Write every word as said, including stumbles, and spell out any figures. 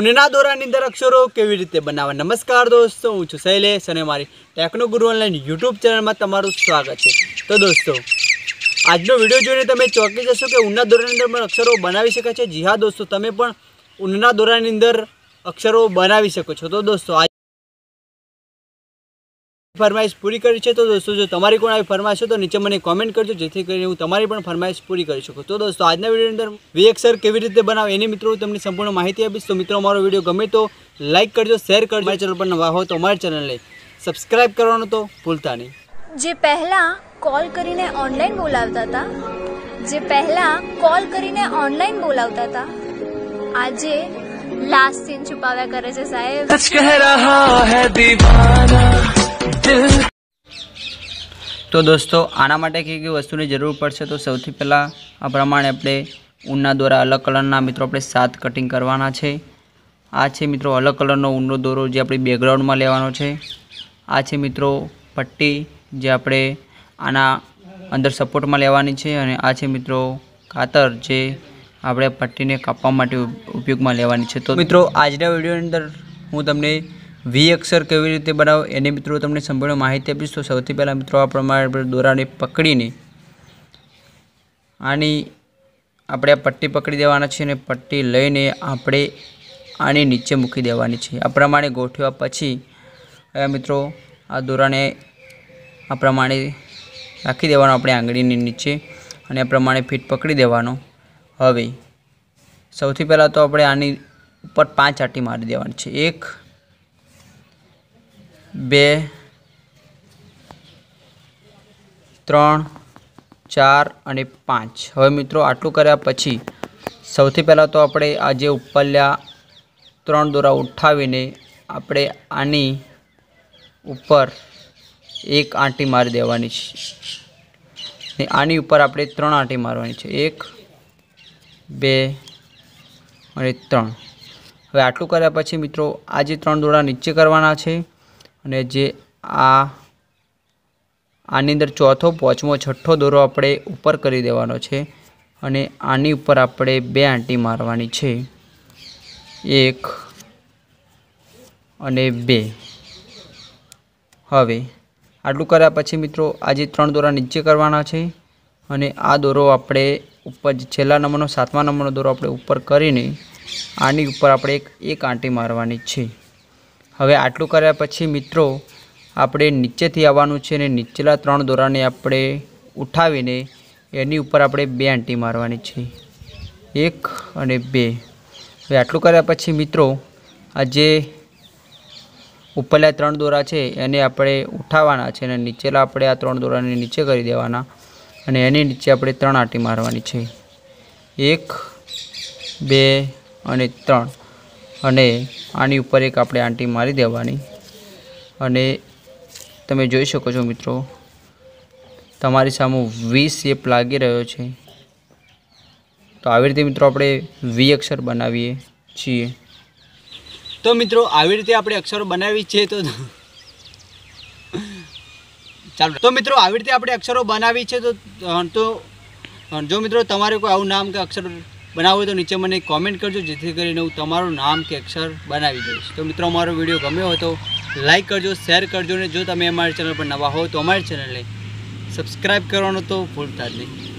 ઊનના દોરાની અંદર અક્ષરો કેવી રીતે બનાવવા। નમસ્કાર દોસ્તો, હું છું શૈલેષ અને મારી ટેકનો ગુરુ ઓનલાઈન યુટ્યુબ ચેનલમાં તમારું સ્વાગત છે। તો દોસ્તો, આજનો વિડીયો જોઈને તમે ચોંકી જશો કે ઊનના દોરાની અંદર પણ અક્ષરો બનાવી શકાય છે। જી હા દોસ્તો, તમે પણ ઊનના દોરાની અંદર અક્ષરો બનાવી શકો છો। તો દોસ્તો, આજ फरमाइश पूरी करी है। तो दोस्तों, जो तमारी कोई आई फरमाइश हो तो नीचे मैंने कॉमेंट करजो, जेथी करीने हूँ तमारी पण फरमाइश पूरी करी शकूँ। तो दोस्तों, आजना विडियो अंदर वी अक्षर केवी रीते बनावे एनी मित्रों तमने संपूर्ण माहिती आपीश। तो मित्रों, अमारो विडियो गमे तो लाइक करजो, शेर करजो। हमारे चैनल पर नवा हो तो हमारे चैनल ने सब्सक्राइब करवानुं तो भूलता नहीं। जे पहला कॉल करीने ऑनलाइन बोलावता था जे पहला कॉल करीने ऑनलाइन बोलावता था आजे लास्ट सीन छुपाव्या करे छे साहेब। सच कह रहा है दीवाना। तो दोस्तों, आना माटे कई कई वस्तुनी जरूर पड़शे। तो सौथी पहला आ प्रमाणे आपणे ऊनना दोरा अलग कलरना मित्रों आपणे सात कटिंग करवाना छे। आ छे मित्रों अलग कलरनो ऊननो दोरो जे आपणे बेकग्राउंड में लेवानो छे। आ छे मित्रों पट्टी जे आपणे आना अंदर सपोर्ट में लेवानी छे। अने आ छे मित्रों कातर जे आपणे पट्टीने कापवा माटे उपयोग में लेवानी छे। तो मित्रों, आजना विडियो अंदर हूँ तमने वी अक्षर केवी रीते बनाव एनी मित्रों तमने संपूर्ण माहिती आपीश। तो सौथी पहला मित्रों आ प्रमाणे दोराने पकड़ीने आनी आपणे पट्टी पकड़ी देवाना छे अने पट्टी लईने आपणे आनी नीचे मूकी देवानी छे। आ प्रमाणे गोठव्या पछी मित्रों आ दोराने आ प्रमाणे राखी देवानो आपणे आंगळीनी नीचे अने आ प्रमाणे फीट पकड़ी देवानो। हवे सौथी पहला तो आपणे आनी उपर पांच आंटी मारी देवानी छे। एक बे त्रण चार अने पांच। हवे मित्रों आटलू कर्या पछी सौथी पहला तो आपणे आ जे उपरल्या त्रण दोरा उठावीने आपणे आनी उपर एक आंटी मारी देवानी छे। आनी उपर आपणे त्रण आंटी मारवानी छे। एक बे अने त्रण। हवे आटलू कर्या पछी मित्रों आ जे त्रण दोरा नीचे करवाना छे अने जे आ आनी अंदर चौथो पांचमो छठ्ठो दोरो आपणे उपर करी देवानो छे अने आनी उपर आपणे बे आंटी मारवानी छे। एक अने बे। हवे आटलू कर्या पछी मित्रों आ जे त्रण दोरा नीचे करवाना छे अने आ दोरो आपणे उपर छेल्ला नंबरनो सातमा नंबरनो दोरो आपणे उपर करीने आनी उपर आपणे एक एक आंटी मारवानी छे। हवे आटलू कर्या पछी मित्रों आपणे नीचेथी आववानुं छे ने नीचेला त्रण दोराने आपणे उठावीने एनी उपर आपणे बे आंटी मारवानी छे। एक अने बे। हवे आटलू कर्या पछी मित्रों आ जे उपरला त्रण दोरा छे एने आपणे उठावाना छे अने नीचेला आपणे आ त्रण दोराने नीचे करी देवाना अने एनी नीचे आपणे त्रण आंटी मारवानी छे। एक बे अने त्रण अने आनी उपर एक आपणे आंटी मारी देवानी अने तमे जोई शको छो मित्रों तमारी सामे वी शेप लागी रह्यो छे। तो आवी रीते मित्रों आपणे वी अक्षर बनावीए छीए। तो मित्रों आवी रीते आपणे अक्षरो बनावी छे। तो चालो, तो मित्रों आवी रीते आपणे अक्षरो बनावी छे। तो तो जो मित्रों तमारे कोई आवुं नाम के अक्षर बनावो हो तो नीचे मैंने कॉमेंट करजो, जेथी करीने हूँ तमारू नाम के अक्षर बनावी दईश। तो मित्रों, अमारो विडियो गम्यो हो तो लाइक करजो, शेर करजो ने जो तमे अमारी चैनल पर नवा हो तो अमारी चैनल ने सब्सक्राइब करवानुं तो भूलता ज नहीं।